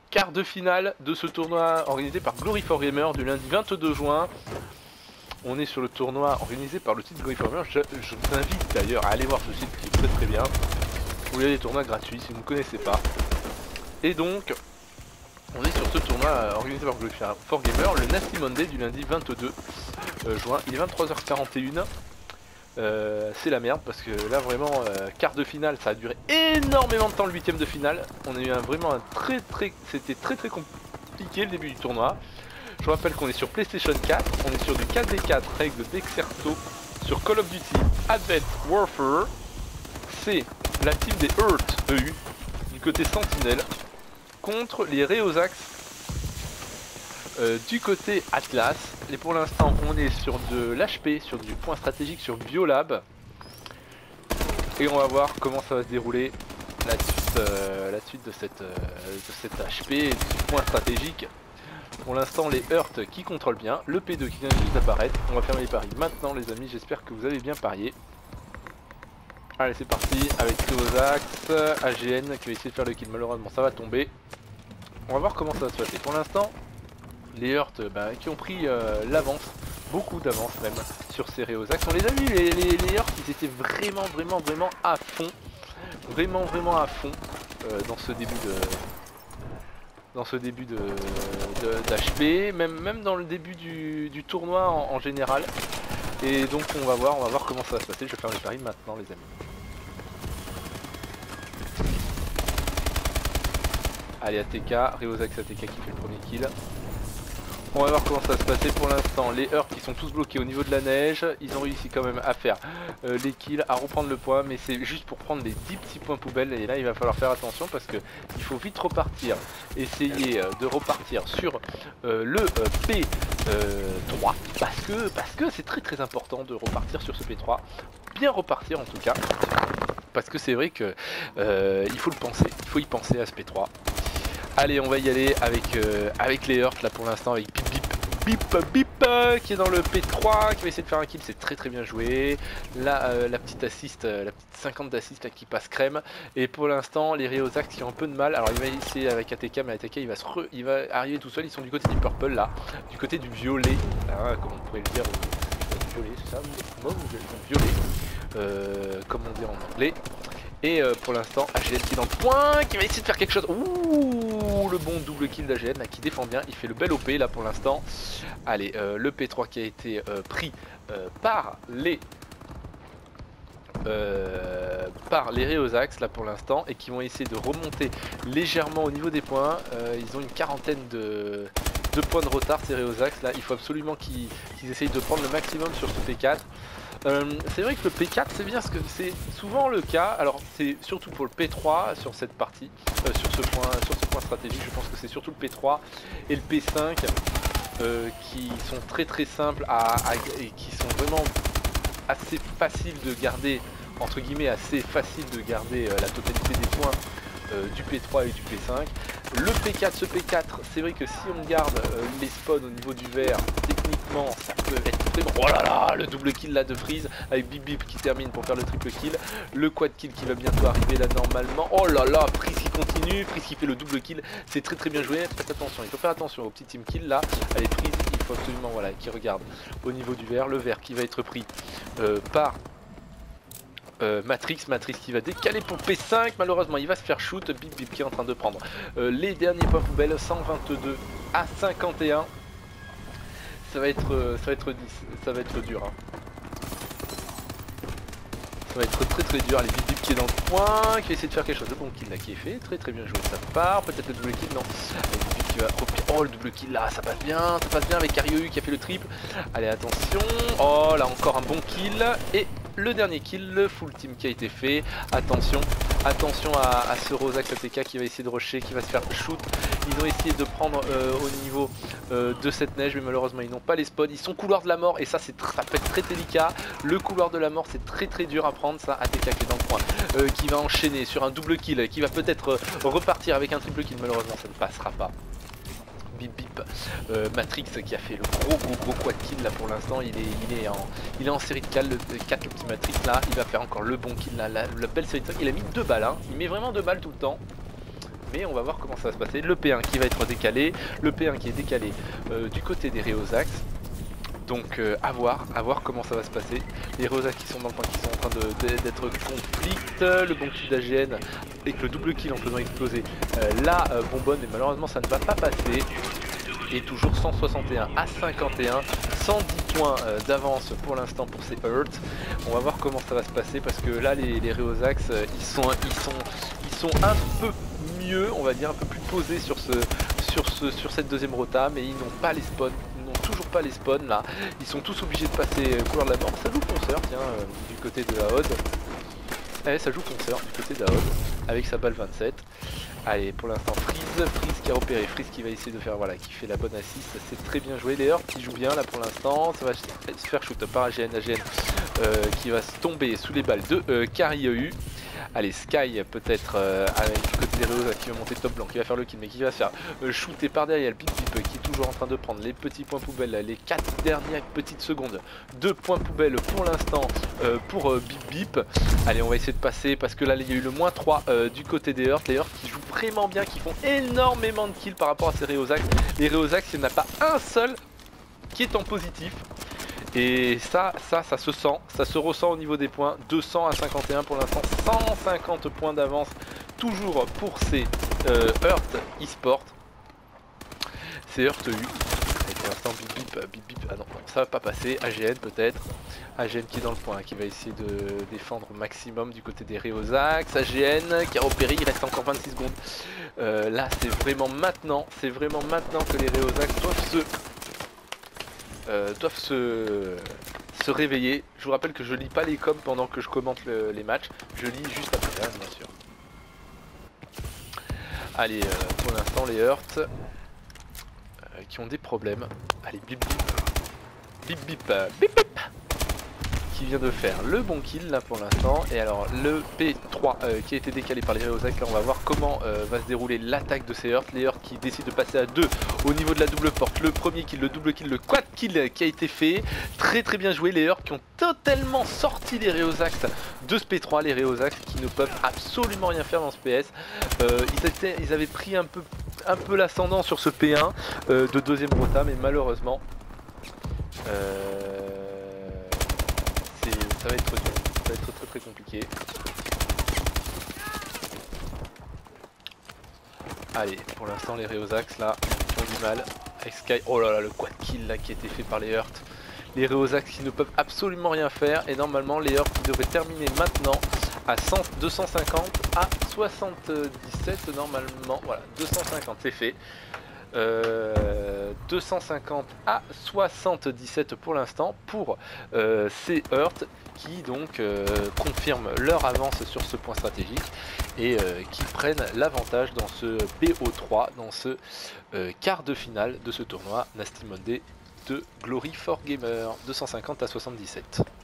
quart de finale de ce tournoi organisé par Glory4Gamer du lundi 22 juin. On est sur le tournoi organisé par le site Glory4Gamer. Je vous invite d'ailleurs à aller voir ce site qui est très bien. Où il y a des tournois gratuits si vous ne connaissez pas. Et donc, on est sur ce tournoi organisé par Glory4Gamer le Nasty Monday du lundi 22 juin. Il est 23h41. C'est la merde parce que là vraiment quart de finale, ça a duré énormément de temps. Le huitième de finale, on a eu c'était très compliqué le début du tournoi. Je vous rappelle qu'on est sur PlayStation 4, on est sur du 4v4 règles d'Exerto sur Call of Duty Advanced Warfare. C'est la team des Earth EU du côté Sentinelle contre les Reosax du côté Atlas. Et pour l'instant on est sur de l'HP, sur du point stratégique, sur Biolab. Et on va voir comment ça va se dérouler la suite de cette HP et du point stratégique. Pour l'instant les Hearts qui contrôlent bien, le P2 qui vient juste d'apparaître. On va fermer les paris maintenant les amis, j'espère que vous avez bien parié. Allez c'est parti avec Reosax, AGN qui va essayer de faire le kill, malheureusement ça va tomber. On va voir comment ça va se passer. Pour l'instant les Hearts qui ont pris l'avance, beaucoup d'avance même sur ces Reosax. On les a vus les Hearts, ils étaient vraiment à fond, vraiment à fond dans ce début d'HP, même dans le début du tournoi en général. Et donc on va voir comment ça va se passer. Je vais faire les paris maintenant les amis. Allez ATK, Reosax ATK qui fait le premier kill. On va voir comment ça va se passer. Pour l'instant les Hearts qui sont tous bloqués au niveau de la neige. Ils ont réussi quand même à faire les kills, à reprendre le point. Mais c'est juste pour prendre les 10 petits points poubelles. Et là il va falloir faire attention parce que il faut vite repartir. Essayer de repartir sur le P3. Parce que c'est très important de repartir sur ce P3. Bien repartir en tout cas. Parce que c'est vrai que il faut le penser. Il faut y penser à ce P3. Allez on va y aller avec les Hearts là pour l'instant, avec Bip qui est dans le P3 qui va essayer de faire un kill, c'est très bien joué. Là la petite assist, la petite 50 d'assist là qui passe crème. Et pour l'instant les Reosax qui ont un peu de mal. Alors il va essayer avec ATK, mais ATK il va arriver tout seul. Ils sont du côté du purple là, du côté du violet, hein, comme on pourrait le dire, violet c'est ça, violet, comme on dit en anglais. Et pour l'instant AGN qui est dans le point, qui va essayer de faire quelque chose. Ouh, le bon double kill d'AGN qui défend bien, il fait le bel OP là pour l'instant. Allez, le P3 qui a été pris par les Reosax là pour l'instant, et qui vont essayer de remonter légèrement au niveau des points. Ils ont une quarantaine de points de retard ces Reosax là, il faut absolument qu'ils essayent de prendre le maximum sur ce P4. C'est vrai que le P4 c'est bien, parce que c'est souvent le cas. Alors c'est surtout pour le P3 sur cette partie, sur ce point stratégique. Je pense que c'est surtout le P3 et le P5 qui sont très simples et qui sont vraiment assez faciles de garder, entre guillemets assez faciles de garder la totalité des points du P3 et du P5. Le P4, ce P4, c'est vrai que si on garde les spawns au niveau du vert, techniquement ça peut être très bon. Oh là là, le double kill là de Freeze avec Bip qui termine pour faire le triple kill. Le quad kill qui va bientôt arriver là normalement. Oh là là, Freeze qui continue, Freeze qui fait le double kill, c'est très bien joué. Faites attention, il faut faire attention au petit team kill là. Allez Freeze, il faut absolument qui regarde au niveau du vert, le vert qui va être pris par Matrix qui va décaler pour P5, malheureusement il va se faire shoot. Bip qui est en train de prendre les derniers points poubelles, 122 à 51. Ça va être dur hein. Ça va être très dur. Les Bip qui est dans le point, qui va essayer de faire quelque chose. Le bon kill là qui est fait, très bien joué, ça part. Peut-être le double kill, non. Bip qui va... Oh le double kill là, ça passe bien avec Ariou qui a fait le triple. Allez attention, oh là encore un bon kill. Et le dernier kill, le full team qui a été fait. Attention à ce Reosax ATK qui va essayer de rusher, qui va se faire shoot. Ils ont essayé de prendre au niveau de cette neige, mais malheureusement ils n'ont pas les spawns. Ils sont couloir de la mort et ça peut être très délicat. Le couloir de la mort c'est très dur à prendre. Ça, ATK qui est dans le coin, qui va enchaîner sur un double kill, qui va peut-être repartir avec un triple kill. Malheureusement ça ne passera pas. Bip Matrix qui a fait le gros quad kill là pour l'instant. Il est en série de 4 le petit Matrix là. Il va faire encore le bon kill là, la belle série de 5. Il a mis 2 balles hein. Il met vraiment 2 balles tout le temps. mais on va voir comment ça va se passer. Le P1 qui va être décalé, le P1 qui est décalé du côté des Reozax. Donc à voir comment ça va se passer. Les Reozax qui sont dans le point, qui sont en train d'être conflict. Le bon kill d'AGN avec le double kill en faisant exploser la bonbonne, mais malheureusement ça ne va pas passer. Et toujours 161 à 51, 110 points d'avance pour l'instant pour ces Hurt. On va voir comment ça va se passer parce que là les Reozax ils sont un peu mieux, on va dire un peu plus posés sur cette deuxième rota, mais ils n'ont pas les spawns. Toujours pas les spawns là, ils sont tous obligés de passer couleur de la mort. Ça joue fonceur, tiens, du côté de la Horde. Allez, ça joue fonceur du côté de la Horde avec sa balle 27. Allez, pour l'instant Freeze qui a repéré, Freeze qui va essayer de faire, voilà, qui fait la bonne assist, c'est très bien joué. Les Hurts qui jouent bien là pour l'instant, ça va se faire shoot par AGN qui va se tomber sous les balles de Kari. Allez, Sky peut-être avec du côté des Reozax qui va monter top blanc, qui va faire le kill, mais qui va se faire shooter par derrière. Le Bip Bip qui est toujours en train de prendre les petits points poubelles, les 4 dernières petites secondes. 2 points poubelles pour l'instant pour Bip Bip. Allez, on va essayer de passer parce que là il y a eu le -3 du côté des Hurts. Les Hurts qui jouent vraiment bien, qui font énormément de kills par rapport à ces Reozax. Les Reozax, il n'y en a pas un seul qui est en positif. Et ça se sent, ça se ressent au niveau des points. 200 à 51 pour l'instant, 150 points d'avance toujours pour ces Hurt eSport. C'est Hurt U. Et pour l'instant bip bip, ah non, ça va pas passer. AGN peut-être. AGN qui est dans le point, qui va essayer de défendre au maximum du côté des Reozax. AGN qui a repéré, il reste encore 26 secondes. Là c'est vraiment maintenant que les Reozax doivent se réveiller. Je vous rappelle que je lis pas les coms pendant que je commente les matchs, je lis juste après, hein, bien sûr. Allez, pour l'instant les Hurts qui ont des problèmes. Allez, bip bip bip bip bip bip qui vient de faire le bon kill là pour l'instant. Et alors le P3 qui a été décalé par les Reozax, là on va voir comment va se dérouler l'attaque de ces Hurts. Les Hurts qui décident de passer à 2 au niveau de la double porte. Le premier kill, le double kill, le quad kill qui a été fait. Très bien joué, les Hurts qui ont totalement sorti les Reozax de ce P3. Les Reozax qui ne peuvent absolument rien faire dans ce PS. Ils avaient pris un peu l'ascendant sur ce P1 de deuxième rota, mais malheureusement ça va être dur, ça va être très compliqué. Allez, pour l'instant les Reozax là qui ont du mal avec Sky. Oh là là, le quad kill là qui a été fait par les Hurts. Les Reozax qui ne peuvent absolument rien faire, et normalement les Hurts qui devraient terminer maintenant à 250 à 77 normalement. Voilà, 250 c'est fait. 250 à 77 pour l'instant pour ces Hurts qui donc confirment leur avance sur ce point stratégique et qui prennent l'avantage dans ce BO3, dans ce quart de finale de ce tournoi Nasty Monday de Glory for Gamer, 250 à 77.